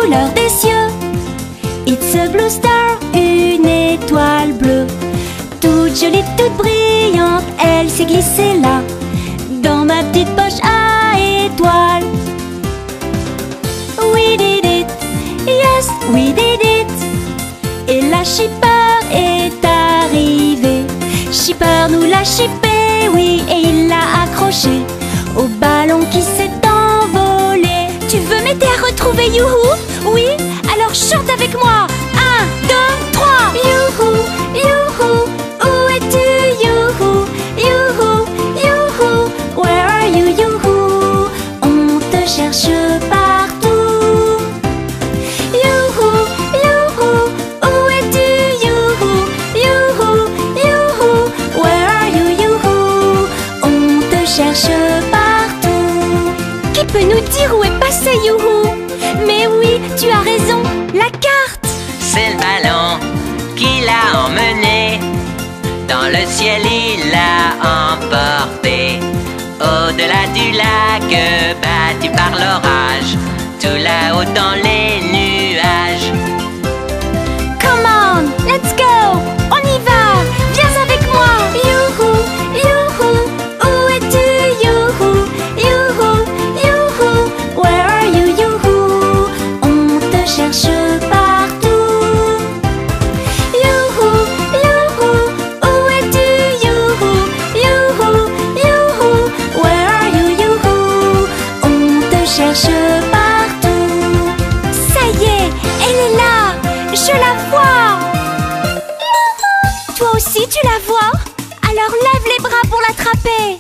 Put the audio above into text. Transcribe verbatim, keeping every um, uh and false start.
couleur des cieux. It's a blue star, une étoile bleue. Toute jolie, toute brillante, elle s'est glissée là, dans ma petite poche à étoiles. We did it, yes, we did it. Et la shipper est arrivée. Shipper nous l'a shippé, oui, et il l'a accroché au ballon qui s'est envolé. Tu veux m'aider à retrouver Youhou? Oui? Alors chante avec moi. Un, deux, trois. Youhou, Youhou, où es-tu Youhou? Youhou, Youhou, where are you Youhou? On te cherche partout. Youhou, Youhou, où es-tu Youhou? Youhou, Youhou, where are you Youhou? On te cherche partout. Qui peut nous dire où est passé Youhou? Mais oui, tu as raison, la carte. C'est le ballon qui l'a emmené. Dans le ciel il l'a emporté. Au-delà du lac battu par l'orage, tout là-haut dans les nuages. Come on, let's go, on y va, viens avec moi. Youhou, Youhou, où es-tu Youhou? Youhou, Youhou, where are you Youhou? On te cherche partout. Youhou, Youhou, où es-tu Youhou? Youhou, Youhou, where are you Youhou? On te cherche partout. Ça y est, elle est là, je la vois. Toi aussi tu la vois? Alors lève les bras pour l'attraper.